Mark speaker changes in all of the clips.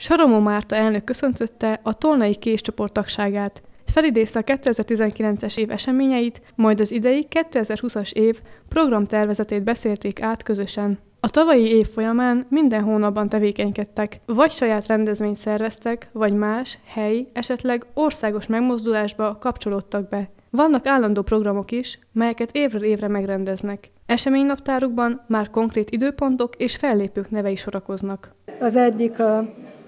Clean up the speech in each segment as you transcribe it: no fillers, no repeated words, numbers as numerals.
Speaker 1: Saromó Márta elnök köszöntötte a tolnai késcsoport tagságát. Felidézte a 2019-es év eseményeit, majd az idei 2020-as év programtervezetét beszélték át közösen. A tavalyi év folyamán minden hónapban tevékenykedtek, vagy saját rendezvényt szerveztek, vagy más, helyi, esetleg országos megmozdulásba kapcsolódtak be. Vannak állandó programok is, melyeket évről évre megrendeznek. Eseménynaptárukban már konkrét időpontok és fellépők nevei sorakoznak.
Speaker 2: Az egyik a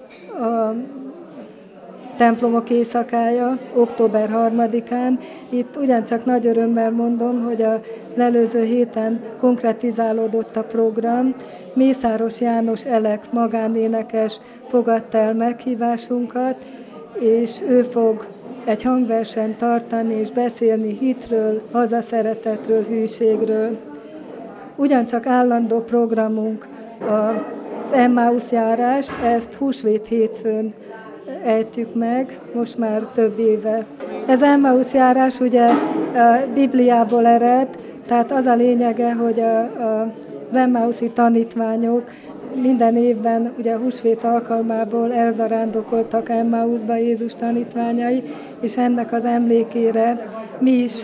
Speaker 2: templomok éjszakája, október 3-án. Itt ugyancsak nagy örömmel mondom, hogy az előző héten konkretizálódott a program. Mészáros János Elek magánénekes fogadta el meghívásunkat, és ő fog egy hangversenyt tartani és beszélni hitről, hazaszeretetről, hűségről. Ugyancsak állandó programunk az Emmaus járás, ezt húsvét hétfőn ejtjük meg, most már több éve. Ez Emmaus járás ugye a Bibliából ered, tehát az a lényege, hogy az Emmauszi tanítványok minden évben ugye a húsvét alkalmából elzarándokoltak Emmausba Jézus tanítványai, és ennek az emlékére mi is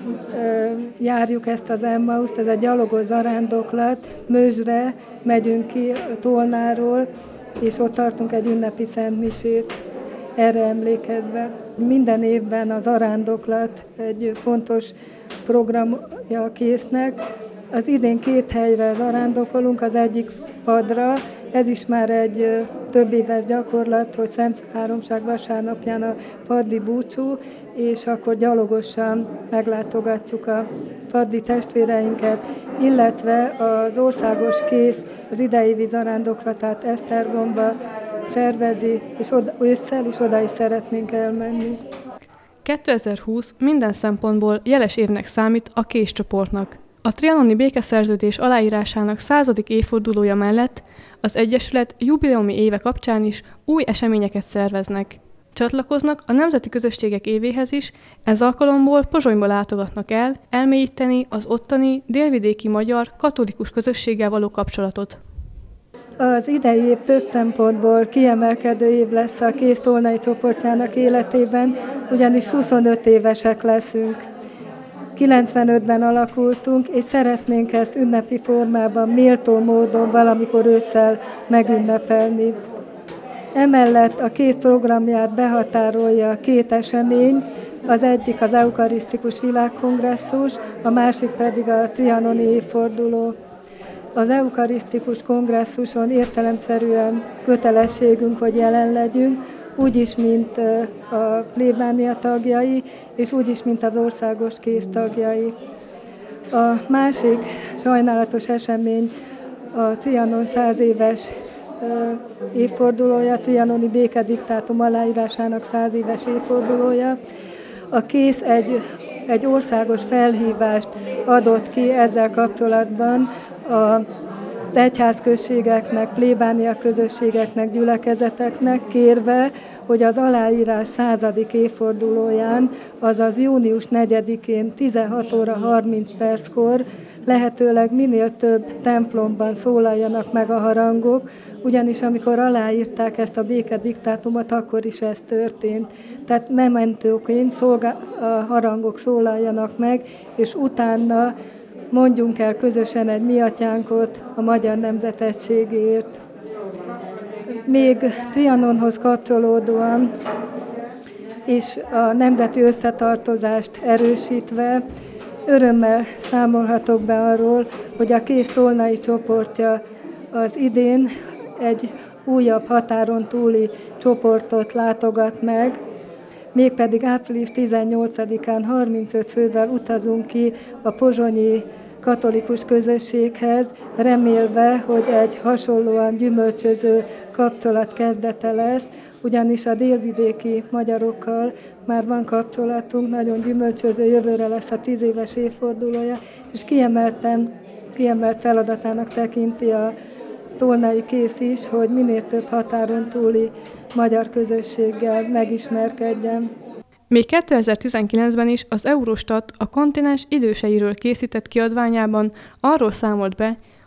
Speaker 2: járjuk ezt az Emmaust, ez egy gyalogos zarándoklat, Mözsre megyünk ki Tolnáról, és ott tartunk egy ünnepi szentmisét, erre emlékezve. Minden évben az zarándoklat egy fontos programja a késznek. Az idén 2 helyre zarándokolunk, az egyik padra, ez is már egy több éves gyakorlat, hogy Szent Háromság vasárnapján a paddi búcsú, és akkor gyalogosan meglátogatjuk a paddi testvéreinket, illetve az országos kész az idei zarándoklatát Esztergomba szervezi, és ősszel is oda is szeretnénk elmenni.
Speaker 1: 2020 minden szempontból jeles évnek számít a késcsoportnak. A trianoni békeszerződés aláírásának 100. évfordulója mellett az Egyesület jubileumi éve kapcsán is új eseményeket szerveznek. Csatlakoznak a nemzeti közösségek évéhez is, ez alkalomból Pozsonyba látogatnak el, elmélyíteni az ottani délvidéki magyar katolikus közösséggel való kapcsolatot.
Speaker 2: Az idei év több szempontból kiemelkedő év lesz a Kész tolnai csoportjának életében, ugyanis 25 évesek leszünk. 95-ben alakultunk, és szeretnénk ezt ünnepi formában, méltó módon valamikor ősszel megünnepelni. Emellett a Kész programját behatárolja 2 esemény, az egyik az eukarisztikus világkongresszus, a másik pedig a trianoni évforduló. Az eukarisztikus kongresszuson értelemszerűen kötelességünk, hogy jelen legyünk, úgyis, mint a plébánia tagjai, és úgyis, mint az országos kész tagjai. A másik sajnálatos esemény a Trianon 100 éves évfordulója, trianoni békediktátum aláírásának 100 éves évfordulója. A kész egy országos felhívást adott ki ezzel kapcsolatban az egyházközségeknek, plébánia közösségeknek, gyülekezeteknek kérve, hogy az aláírás 100. évfordulóján, azaz június 4-én 16 óra 30 perckor lehetőleg minél több templomban szólaljanak meg a harangok, ugyanis amikor aláírták ezt a békediktátumot, akkor is ez történt. Tehát mementóként a harangok szólaljanak meg, és utána mondjunk el közösen egy mi atyánkot a magyar nemzet egységéért. Még Trianonhoz kapcsolódóan és a nemzeti összetartozást erősítve örömmel számolhatok be arról, hogy a Kész tolnai csoportja az idén egy újabb határon túli csoportot látogat meg, mégpedig április 18-án 35 fővel utazunk ki a pozsonyi katolikus közösséghez, remélve, hogy egy hasonlóan gyümölcsöző kapcsolat kezdete lesz, ugyanis a délvidéki magyarokkal már van kapcsolatunk, nagyon gyümölcsöző, jövőre lesz a 10 éves évfordulója, és kiemelt feladatának tekinti a tolnai kész is, hogy minél több határon túli magyar közösséggel megismerkedjen.
Speaker 1: Még 2019-ben is az Eurostat a kontinens időseiről készített kiadványában arról számolt be,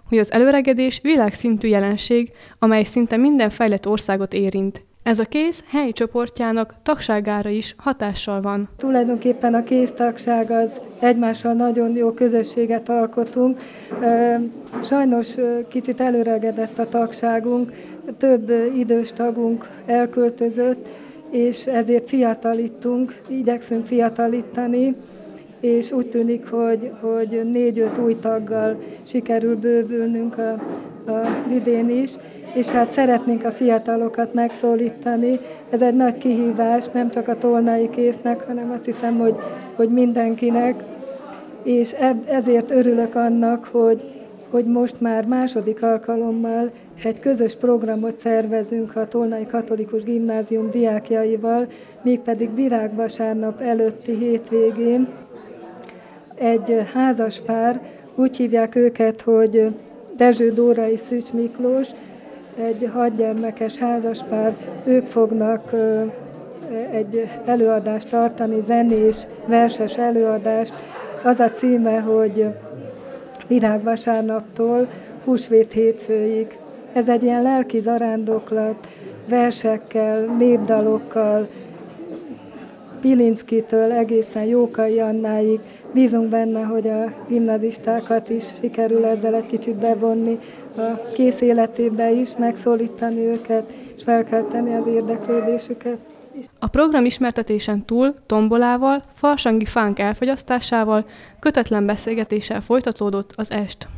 Speaker 1: hogy az előregedés világszintű jelenség, amely szinte minden fejlett országot érint. Ez a kész helyi csoportjának tagságára is hatással van.
Speaker 2: Tulajdonképpen a kéztagság az egymással nagyon jó közösséget alkotunk. Sajnos kicsit előregedett a tagságunk, több idős tagunk elköltözött, és ezért fiatalítunk, igyekszünk fiatalítani, és úgy tűnik, hogy 4-5 új taggal sikerül bővülnünk az idén is, és hát szeretnénk a fiatalokat megszólítani. Ez egy nagy kihívás, nem csak a tolnai késznek, hanem azt hiszem, hogy mindenkinek. És ezért örülök annak, hogy most már második alkalommal egy közös programot szervezünk a Tolnai Katolikus Gimnázium diákjaival, mégpedig virágvasárnap előtti hétvégén. Egy házaspár, úgy hívják őket, hogy Dezső Dóra és Szűcs Miklós, egy 6 gyermekes házaspár, ők fognak egy előadást tartani, zenés, verses előadást. Az a címe, hogy Virágvasárnaptól Húsvét hétfőig. Ez egy ilyen lelki zarándoklat, versekkel, népdalokkal, Pilinszkitől egészen Jókai Annáig. Bízunk benne, hogy a gimnazistákat is sikerül ezzel egy kicsit bevonni a kész életébe is, megszólítani őket, és felkelteni az érdeklődésüket.
Speaker 1: A program ismertetésen túl tombolával, farsangi fánk elfogyasztásával, kötetlen beszélgetéssel folytatódott az est.